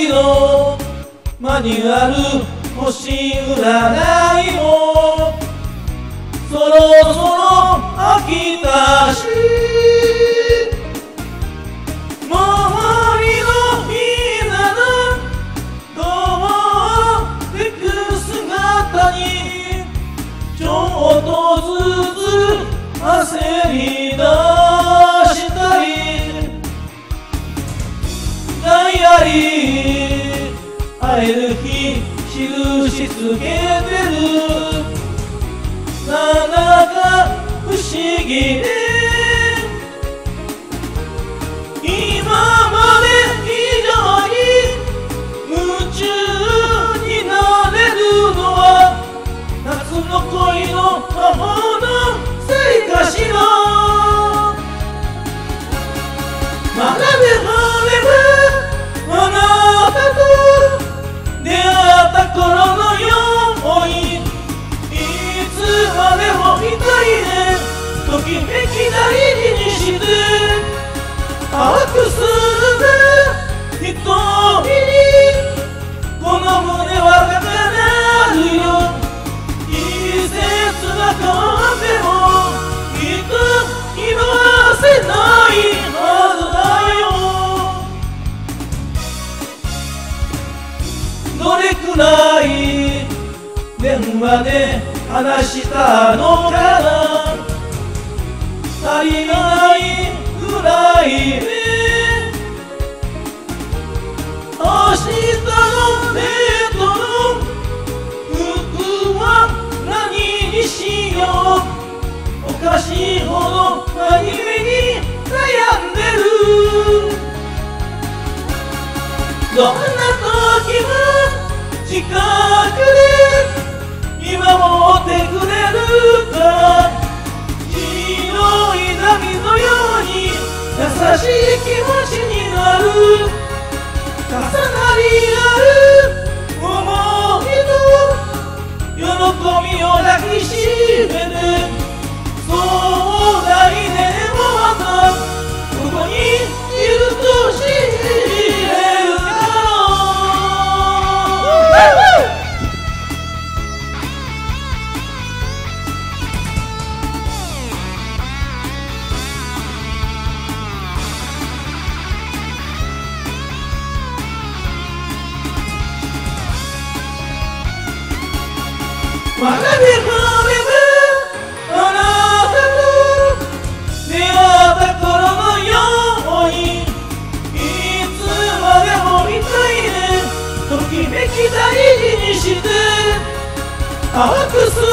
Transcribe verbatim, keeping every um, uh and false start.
りのマニュアル星占いもそろそろ飽きたし、周りのみんなのどうてく姿にちょっとずつ焦り出したり、ダイアリー会える日印つけてる、なんだか不思議で今まで以上に夢中になれるのは夏の恋の魔法のせいかしら。まだであればあなたと出会った頃のようにいつまでも一人でときめき大事にしてアクスで瞳にこの胸は高鳴るよ。季節が変わってもきっと色あせないはずだよ。どれくらい電話で話したのかな、足りないぐらいで明日のデートの服は何にしよう、おかしいほど真面目に悩んでる。どんな時も近くで見守ってくれるから、白い波のように優しい気持ちになる。重なり合う思いと喜びを抱きしめて、そう来年もまたここにいると信じれるから。まだであればあなたと出会った頃のようにいつまでも一人でときめき大事にしてアクス